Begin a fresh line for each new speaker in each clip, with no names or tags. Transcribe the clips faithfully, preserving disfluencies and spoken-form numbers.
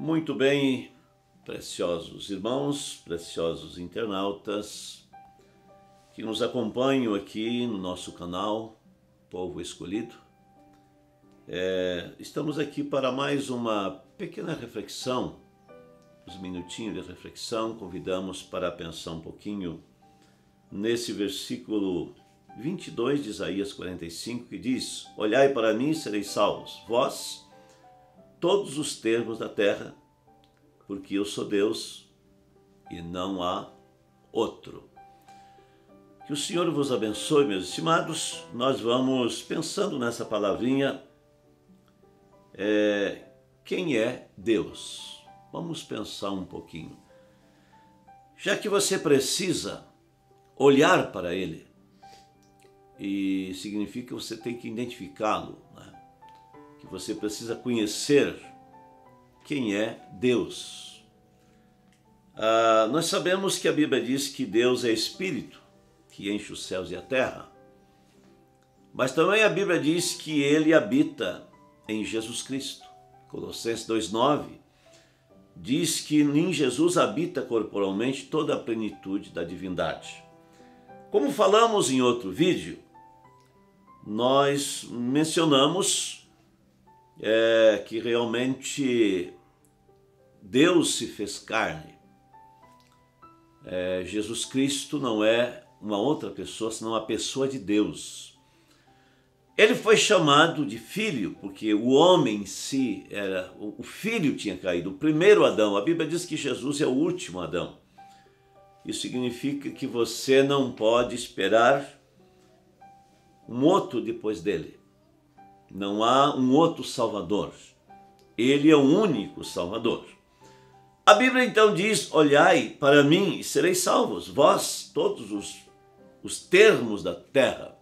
Muito bem, preciosos irmãos, preciosos internautas que nos acompanham aqui no nosso canal Povo Escolhido. É, estamos aqui para mais uma pequena reflexão, uns minutinhos de reflexão. Convidamos para pensar um pouquinho nesse versículo vinte e dois de Isaías quarenta e cinco, que diz: olhai para mim e sereis salvos, vós, todos os termos da terra, porque eu sou Deus e não há outro. Que o Senhor vos abençoe, meus estimados. Nós vamos pensando nessa palavrinha, é, quem é Deus? Vamos pensar um pouquinho. Já que você precisa olhar para Ele, e significa que você tem que identificá-lo, né? Que você precisa conhecer quem é Deus. Ah, nós sabemos que a Bíblia diz que Deus é Espírito, que enche os céus e a terra. Mas também a Bíblia diz que Ele habita em Jesus Cristo. Colossenses dois, nove diz que em Jesus habita corporalmente toda a plenitude da divindade. Como falamos em outro vídeo, nós mencionamos é, que realmente Deus se fez carne. É, Jesus Cristo não é uma outra pessoa, senão a pessoa de Deus. Ele foi chamado de filho, porque o homem em si, era, o filho tinha caído, o primeiro Adão. A Bíblia diz que Jesus é o último Adão. Isso significa que você não pode esperar um outro depois dele. Não há um outro Salvador. Ele é o único Salvador. A Bíblia então diz: olhai para mim e sereis salvos, vós, todos os, os termos da terra.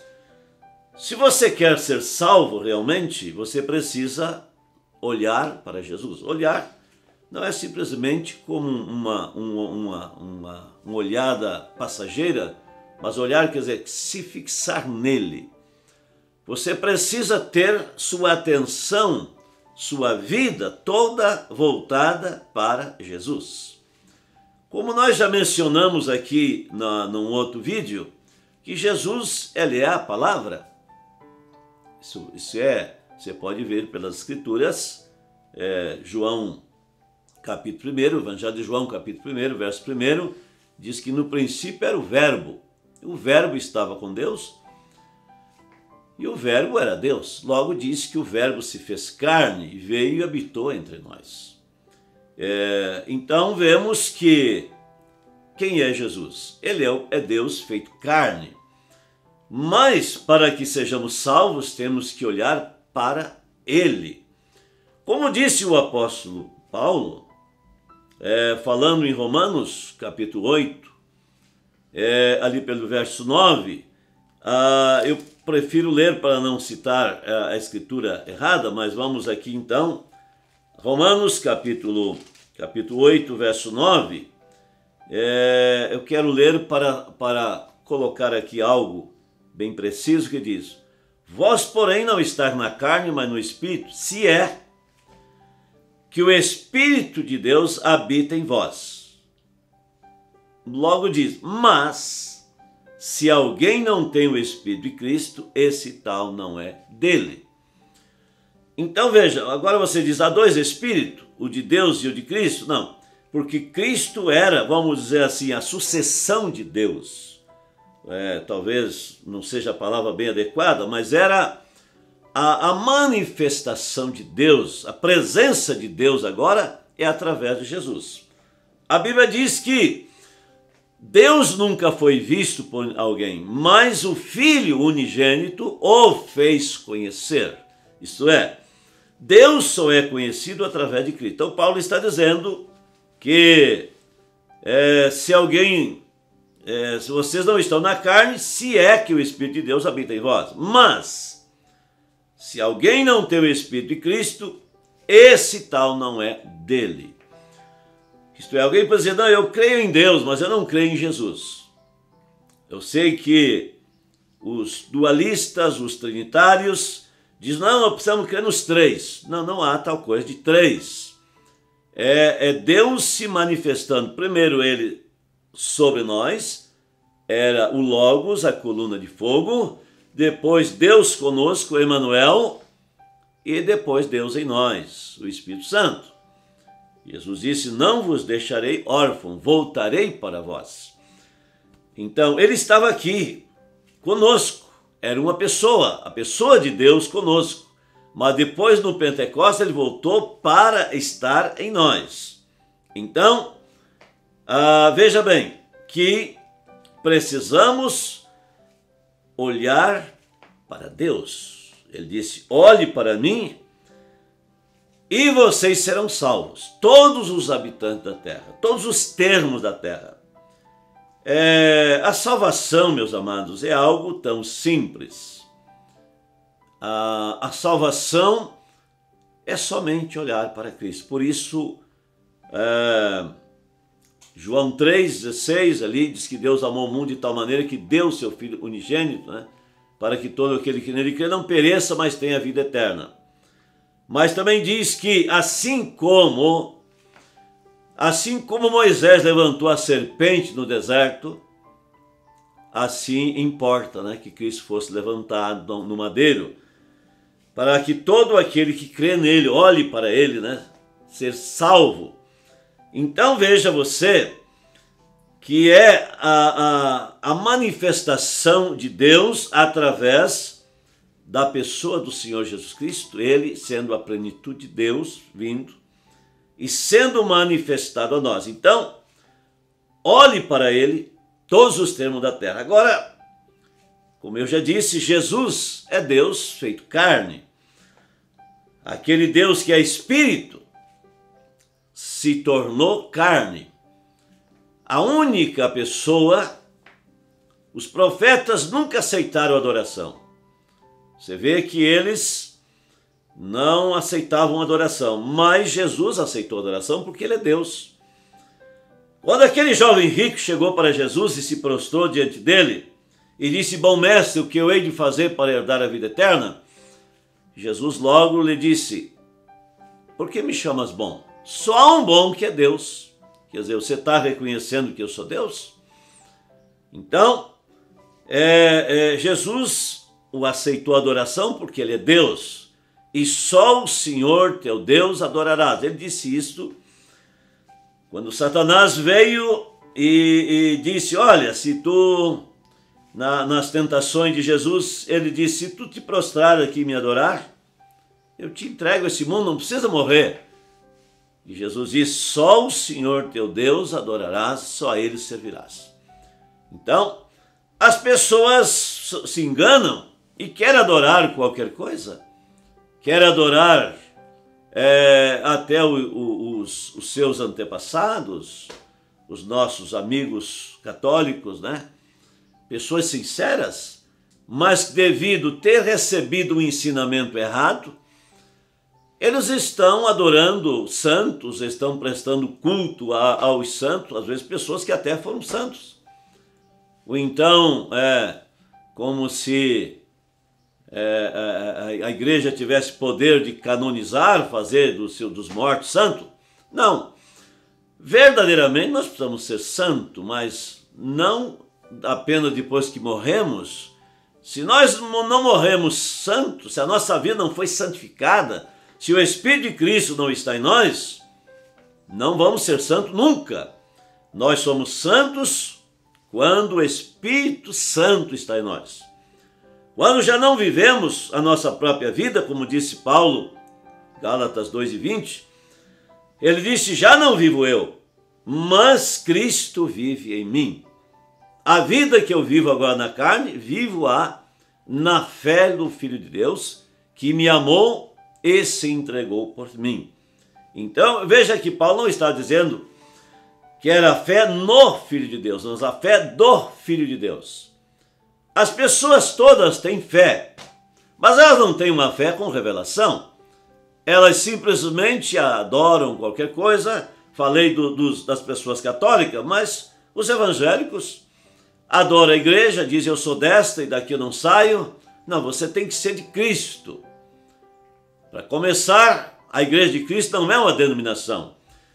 Se você quer ser salvo realmente, você precisa olhar para Jesus. Olhar não é simplesmente como uma, uma, uma, uma, uma olhada passageira, mas olhar quer dizer se fixar nele. Você precisa ter sua atenção, sua vida toda voltada para Jesus. Como nós já mencionamos aqui na, num outro vídeo, que Jesus, ele é a palavra. Isso, isso é, você pode ver pelas escrituras, é, João capítulo primeiro, Evangelho de João capítulo primeiro, verso primeiro, diz que no princípio era o verbo. O verbo estava com Deus e o verbo era Deus. Logo diz que o verbo se fez carne e veio e habitou entre nós. É, então vemos que quem é Jesus? Ele é, é Deus feito carne. Mas para que sejamos salvos, temos que olhar para Ele. Como disse o apóstolo Paulo, é, falando em Romanos capítulo oito, é, ali pelo verso nove, ah, eu prefiro ler para não citar a, a escritura errada, mas vamos aqui então, Romanos capítulo, capítulo oito, verso nove, é, eu quero ler para, para colocar aqui algo bem preciso que diz: vós, porém, não estáis na carne, mas no Espírito, se é que o Espírito de Deus habita em vós. Logo diz: mas se alguém não tem o Espírito de Cristo, esse tal não é dele. Então veja, agora você diz: há dois Espíritos, o de Deus e o de Cristo? Não, porque Cristo era, vamos dizer assim, a sucessão de Deus. É, talvez não seja a palavra bem adequada, mas era a, a manifestação de Deus, a presença de Deus agora é através de Jesus. A Bíblia diz que Deus nunca foi visto por alguém, mas o Filho unigênito o fez conhecer. Isto é, Deus só é conhecido através de Cristo. Então Paulo está dizendo que é, se alguém... É, se vocês não estão na carne, se é que o Espírito de Deus habita em vós. Mas, se alguém não tem o Espírito de Cristo, esse tal não é dele. Isto é, alguém pode dizer: não, eu creio em Deus, mas eu não creio em Jesus. Eu sei que os dualistas, os trinitários, dizem: não, nós precisamos crer nos três. Não, não há tal coisa de três. é, é Deus se manifestando. Primeiro ele sobre nós, era o Logos, a coluna de fogo, depois Deus conosco, Emanuel, e depois Deus em nós, o Espírito Santo. Jesus disse, não vos deixarei órfão, voltarei para vós. Então, ele estava aqui conosco, era uma pessoa, a pessoa de Deus conosco. Mas depois no Pentecostes ele voltou para estar em nós. Então, ah, veja bem, que precisamos olhar para Deus. Ele disse, olhe para mim e vocês serão salvos. Todos os habitantes da terra, todos os termos da terra. É, a salvação, meus amados, é algo tão simples. A, a salvação é somente olhar para Cristo. Por isso, é, João três, dezesseis ali diz que Deus amou o mundo de tal maneira que deu seu Filho unigênito, né, para que todo aquele que nele crê não pereça, mas tenha vida eterna. Mas também diz que assim como, assim como Moisés levantou a serpente no deserto, assim importa, né, que Cristo fosse levantado no madeiro, para que todo aquele que crê nele, olhe para ele, né, ser salvo. Então veja você que é a, a, a manifestação de Deus através da pessoa do Senhor Jesus Cristo, ele sendo a plenitude de Deus vindo e sendo manifestado a nós. Então, olhe para ele todos os termos da terra. Agora, como eu já disse, Jesus é Deus feito carne. Aquele Deus que é Espírito se tornou carne. A única pessoa, os profetas nunca aceitaram adoração. Você vê que eles não aceitavam adoração, mas Jesus aceitou adoração porque ele é Deus. Quando aquele jovem rico chegou para Jesus e se prostrou diante dele e disse, bom mestre, o que eu hei de fazer para herdar a vida eterna? Jesus logo lhe disse, por que me chamas bom? Só há um bom que é Deus. Quer dizer, você está reconhecendo que eu sou Deus? Então, é, é, Jesus o aceitou a adoração porque ele é Deus. E só o Senhor teu Deus adorarás. Ele disse isto quando Satanás veio e, e disse, olha, se tu, na, nas tentações de Jesus, ele disse, se tu te prostrar aqui e me adorar, eu te entrego esse mundo, não precisa morrer. E Jesus disse, só o Senhor teu Deus adorarás, só a ele servirás. Então, as pessoas se enganam e querem adorar qualquer coisa. Querem adorar é, até o, o, os, os seus antepassados, os nossos amigos católicos, né? Pessoas sinceras, mas devido ter recebido um ensinamento errado, eles estão adorando santos, estão prestando culto a, aos santos, às vezes pessoas que até foram santos. Ou então, é como se é, a, a igreja tivesse poder de canonizar, fazer do seu, dos mortos santo. Não. Verdadeiramente nós precisamos ser santos, mas não apenas depois que morremos. Se nós não morremos santos, se a nossa vida não foi santificada, se o Espírito de Cristo não está em nós, não vamos ser santos nunca. Nós somos santos quando o Espírito Santo está em nós. Quando já não vivemos a nossa própria vida, como disse Paulo, Gálatas dois e vinte, ele disse, já não vivo eu, mas Cristo vive em mim. A vida que eu vivo agora na carne, vivo-a na fé do Filho de Deus, que me amou e se entregou por mim. Então, veja que Paulo não está dizendo que era a fé no Filho de Deus, mas a fé do Filho de Deus. As pessoas todas têm fé, mas elas não têm uma fé com revelação. Elas simplesmente adoram qualquer coisa. Falei do, dos, das pessoas católicas, mas os evangélicos adoram a igreja, dizem eu sou desta e daqui eu não saio. Não, você tem que ser de Cristo. Para começar, a Igreja de Cristo não é uma denominação.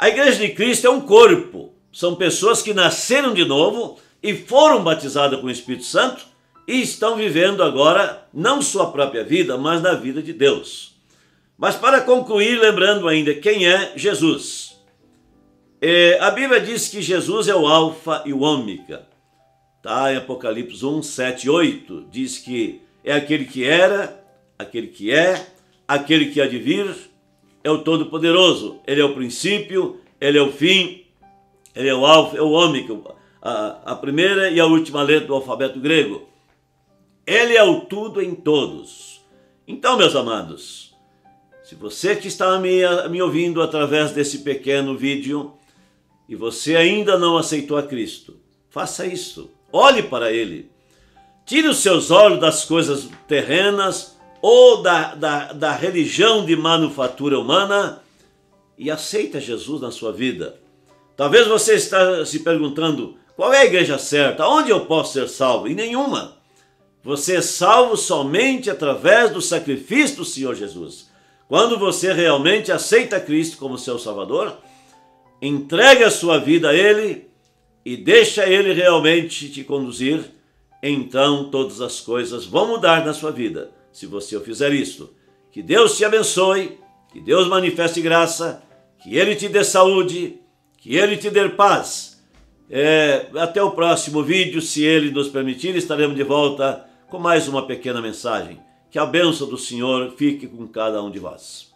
A igreja de Cristo é um corpo. São pessoas que nasceram de novo e foram batizadas com o Espírito Santo e estão vivendo agora não sua própria vida, mas na vida de Deus. Mas para concluir, lembrando ainda quem é Jesus. É, a Bíblia diz que Jesus é o alfa e o ômega. Tá? Em Apocalipse um, sete e oito diz que é aquele que era, aquele que é, aquele que há de vir, é o Todo-Poderoso. Ele é o princípio, ele é o fim, ele é o alfa, é o ômega, a, a primeira e a última letra do alfabeto grego. Ele é o tudo em todos. Então, meus amados, se você que está me, me ouvindo através desse pequeno vídeo e você ainda não aceitou a Cristo, faça isso. Olhe para Ele. Tire os seus olhos das coisas terrenas ou da, da, da religião de manufatura humana e aceita Jesus na sua vida. Talvez você está se perguntando, qual é a igreja certa? Onde eu posso ser salvo? Em nenhuma. Você é salvo somente através do sacrifício do Senhor Jesus. Quando você realmente aceita Cristo como seu Salvador, entrega a sua vida a Ele e deixa Ele realmente te conduzir, então todas as coisas vão mudar na sua vida, se você o fizer isso. Que Deus te abençoe, que Deus manifeste graça, que Ele te dê saúde, que Ele te dê paz. É, até o próximo vídeo, se Ele nos permitir, estaremos de volta com mais uma pequena mensagem. Que a bênção do Senhor fique com cada um de vós.